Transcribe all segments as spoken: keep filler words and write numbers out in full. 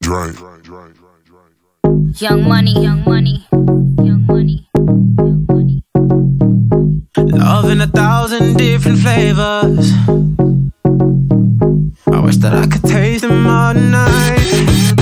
Drink. Young money, young money, young money, young money. Love in a thousand different flavors. I wish that I could taste them all night.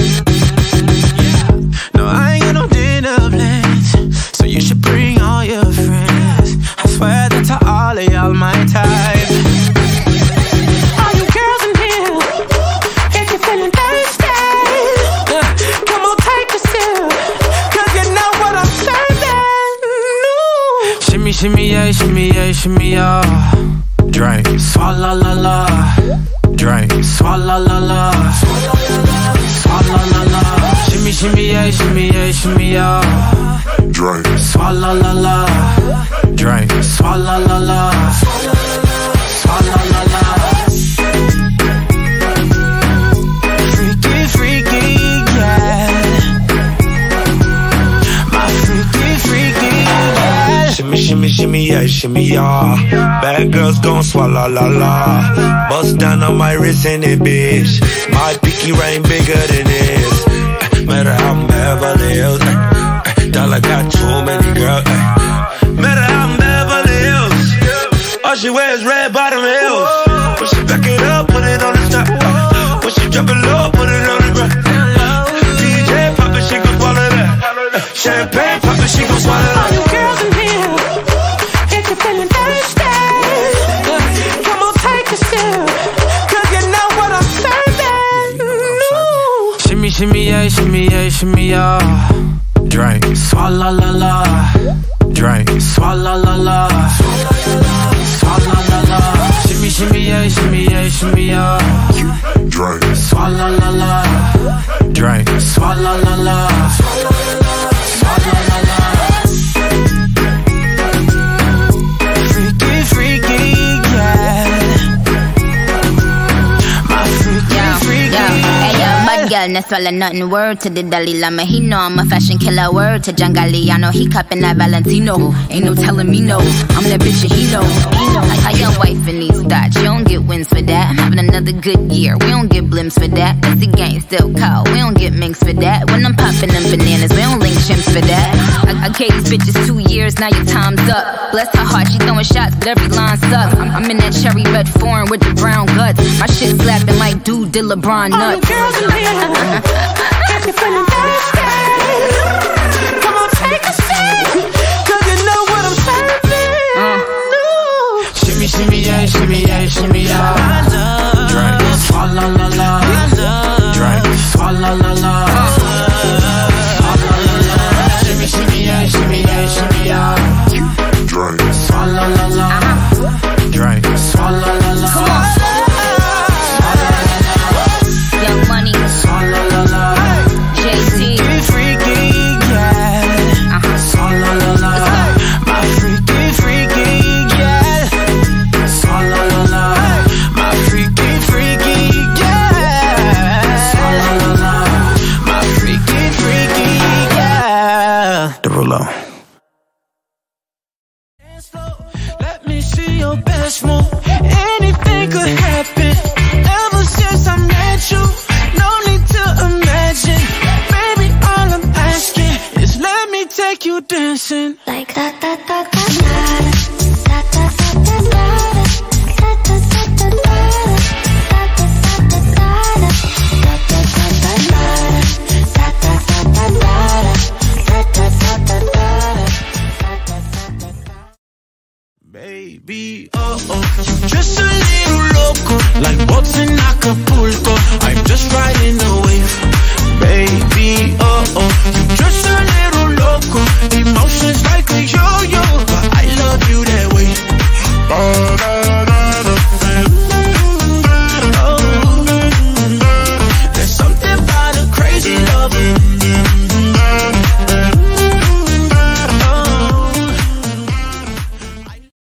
No, I ain't got no dinner plans, so you should bring all your friends. I swear that to all of y'all my type. All you girls in here, if you're feeling thirsty, come on, take a sip, cause you know what I'm serving. No. Shimmy, shimmy, yeah, shimmy, yeah, shimmy, yeah. Drink, swalla-la-la. Drink, swalla-la-la. Swalla-la-la. Shimmy, shimmy, yeah, shimmy, yeah, shimmy, yeah. Drink, swalla-la-la. Drink, swalla-la-la. Swalla-la-la. Freaky, freaky, yeah. My freaky, freaky, yeah. Shimmy, shimmy, shimmy, yeah, shimmy, yeah. Bad girls gon' swalla-la-la. Bust down on my wrist in it, bitch. My pinky ring bigger than this. Matter how I'm Beverly Hills. Dollar got too many girls. Matter how I'm Beverly Hills. All she wears red bottom heels. When she back it up, put it on the top. When she drop it low, put it on the ground. D J pop it, she gon' swallow that. Champagne pop it, she gon' swallow that. All you girls in here, if you're feeling thirsty, come on, take a sip, cause you know what I'm serving. No. Shimmy, shimmy, yeah, shimmy, yeah, shimmy, yeah. Drink, swalla-la-la. Drink, swalla-la-la. Swalla-la-la. Shimmy, shimmy, yeah, shimmy, yeah, shimmy, yeah. drink, Swalla-la-la. Drink, swalla-la-la. Swalla-la-la. Freaky, freaky, yeah. My freaky, Yo, freaky, yo, hey yo, yeah. bad girl, no swallow nothing. Word to the Dalai Lama, he know I'm a fashion killer. Word to John Galliano, he cupping that Valentino. Ain't no telling me no, I'm that bitch and he know. Like how your wife in these thoughts, you don't get wins for that. I'm having another good year, we don't get blimps for that. Cause the gang still cold, we don't get minks for that. When I'm popping them bananas, we don't link chimps for that. I, I gave these bitches two years, now your time's up. Bless her heart, she throwing shots, but every line sucks. I'm, I'm in that cherry red foreign with the brown guts. My shit slapping like dude did LeBron nuts. All the girls in here, if you're feeling thirsty, come on, take a sip, cause you know what I'm serving. Uh. No. Shimmy, shimmy, yeah, shimmy, yeah, shimmy, yeah. I love drink, swalla-la-la. I love drink, swalla-la-la. Swalla-la-la. Shimmy, shimmy, yeah, shimmy, yeah, shimmy, yeah. drink, Swalla-la-la. Drink, swalla-la-la. Come on. Young Money, Swalla-la-la. J T. Freaky, yeah. Uh-huh. Swalla-la-la. My freaky, freaky, yeah. Swalla-la-la. My freaky, freaky, yeah. Swalla-la-la. My freaky, freaky, yeah. Derulo. Let me see your best move. Anything could happen. Ever since I met you, no need to imagine. Baby, all I'm asking is let me take you dancing. Like da da da da da da da da da da Baby, oh oh, you're just a little loco, like boats in Acapulco. I'm just riding the wave. Baby, oh